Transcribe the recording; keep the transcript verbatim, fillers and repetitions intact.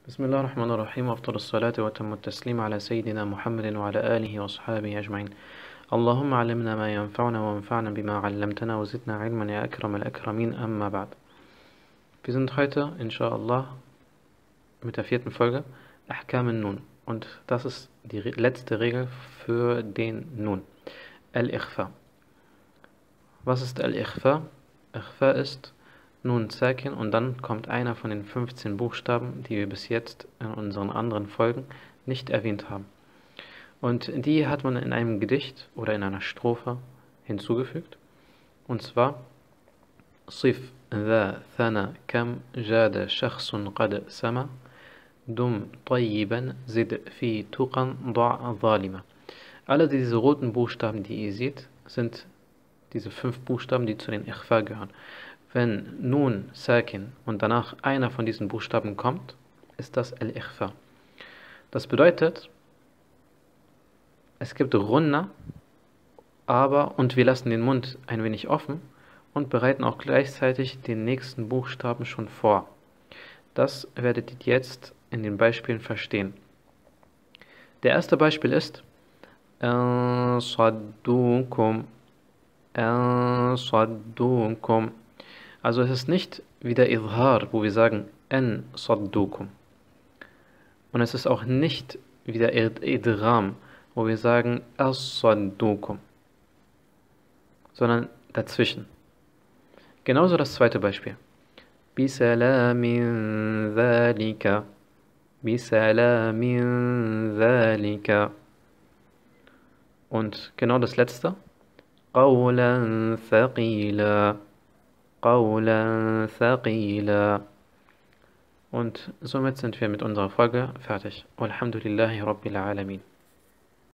بسم الله الرحمن الرحيم وأفضل الصلاة وأتم التسليم على سيدنا محمد وعلى آله وصحبه أجمعين. اللهم علمنا ما ينفعنا وانفعنا بما علمتنا وزدنا علما يا أكرم الأكرمين. أما بعد. Wir sind heute, inshallah, mit der vierten Folge Ahkam Nun. Und das ist die letzte Regel für den Nun. Al-Ikhfa. Was ist Al-Ikhfa? Ikhfa ist Nun Sakin und dann kommt einer von den fünfzehn Buchstaben, die wir bis jetzt in unseren anderen Folgen nicht erwähnt haben. Und die hat man in einem Gedicht oder in einer Strophe hinzugefügt. Und zwar صف ذا ثنا كم جاد شخص قد سما دم طيبا زد في تقى ضع ظالما. Alle diese roten Buchstaben, die ihr seht, sind diese fünf Buchstaben, die zu den Ikhfa gehören. Wenn Nun Sakin und danach einer von diesen Buchstaben kommt, ist das Al-Ikhfa. Das bedeutet, es gibt Runna, aber und wir lassen den Mund ein wenig offen und bereiten auch gleichzeitig den nächsten Buchstaben schon vor. Das werdet ihr jetzt in den Beispielen verstehen. Der erste Beispiel ist Saddukum, Saddukum. Also es ist nicht wie der Izhar, wo wir sagen En Saddukum. Und es ist auch nicht wie der Idgham, wo wir sagen As-Saddukum, sondern dazwischen. Genauso das zweite Beispiel. Bisalamin dhalika, Bisalamin dhalika. Und genau das letzte. Qawlan thaqila, Qawlan thaqila. Und somit sind wir mit unserer Folge fertig. Walhamdulillahi Rabbil Alamin.